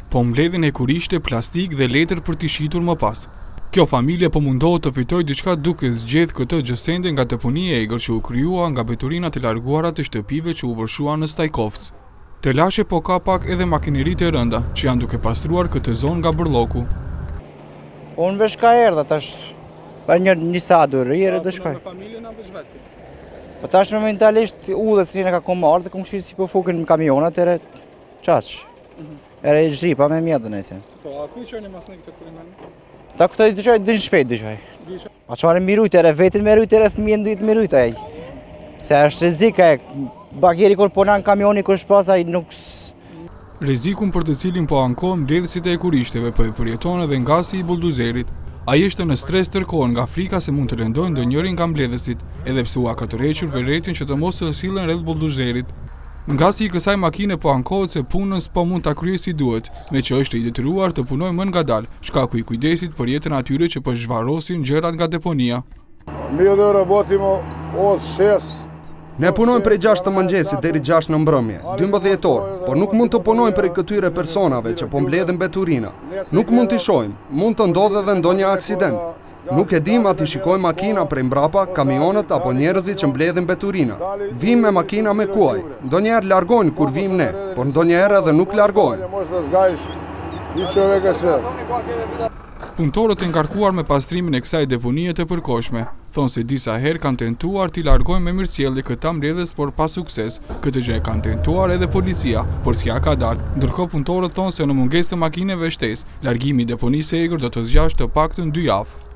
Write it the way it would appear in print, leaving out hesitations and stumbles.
po mbledhin hekurishte, plastik dhe letër për t'i shitur më pas. Kjo familje po mundohet të fitojë diçka duke zgjedhë këtë gjësende nga deponia e egër që u krijua nga veturinat e larguara të shtëpive që u vërshuan në Stajkovc. Të lashe po ka pak edhe makineritë e rënda që janë duke pastruar këtë zonë nga bërlloku. Unë vesh ka erdha tash. Pa një sa dorëre do shkoj. Familjen apo vetë? Po tash momentalisht udhës rinë ka komar dhe shih si po fukin kamionat e çaç. Era e zhripa me mjedën e sen. Po, a ku qëni mas në këtë kurimen? Ta këto i dëgjoj, dëgjoj shpejt dëgjoj. A çfarë më rujt era vetin më rujt era fëmijën duhet më rujt ai. Se është rrezik ai. Bageri kur punon kamioni kur shpas ai nuk Rrezikun për të cilin po ankohen mbledhësit e hekurishteve po e përjeton edhe ngasi i buldozerit. Ai është në stres tërkohën nga frika se mund të lëndojnë ndonjërin nga mbledhësit, edhe pse u ka tërhequr veretin që të mos të sillen rreth buldozerit. Ngasi i kësaj makine po ankohet se punën s'po mund ta kryejë si duhet, me që është i detyruar të punojë më ngadalë, shkaku i kujdesit për jetën atyre që po zhvarrosin gjërat nga deponia. Ne punojmë prej 6 të mëngjesit deri 6 në mbrëmje, 12 orë, por nuk mund të punojmë prej këtyre personave që po mbledhin veturina. Nuk mund t'i shohim, mund të ndodhe edhe ndonjë aksident. Nuk e dim ati shikojmë makina prej mbrapa, kamionët apo njerëzit që mbledhin veturina. Vim me makina me kuaj, ndonjëherë largojnë kur vim ne, por ndonjëherë edhe nuk largojnë. Punëtorët e ngarkuar me pastrimin e kësaj deponie të përkohshme thonë se disa herë kanë tentuar t'i largojnë me mirësjellje këta mbledhës, por pa sukses. Këtë gjë e kanë tentuar edhe policia, por s'ja ka dalë. Ndërkohë punëtorët thonë se në mungesë të makineve shtesë, largimi i deponisë së egër do të zgjasë të paktën 2 javë.